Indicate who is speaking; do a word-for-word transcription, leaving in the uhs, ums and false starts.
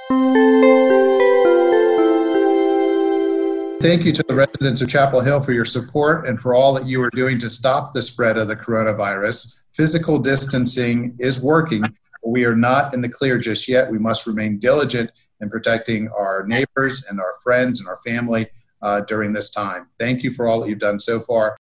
Speaker 1: Thank you to the residents of Chapel Hill for your support and for all that you are doing to stop the spread of the coronavirus. Physical distancing is working, but we are not in the clear just yet. We must remain diligent in protecting our neighbors and our friends and our family uh, during this time. Thank you for all that you've done so far.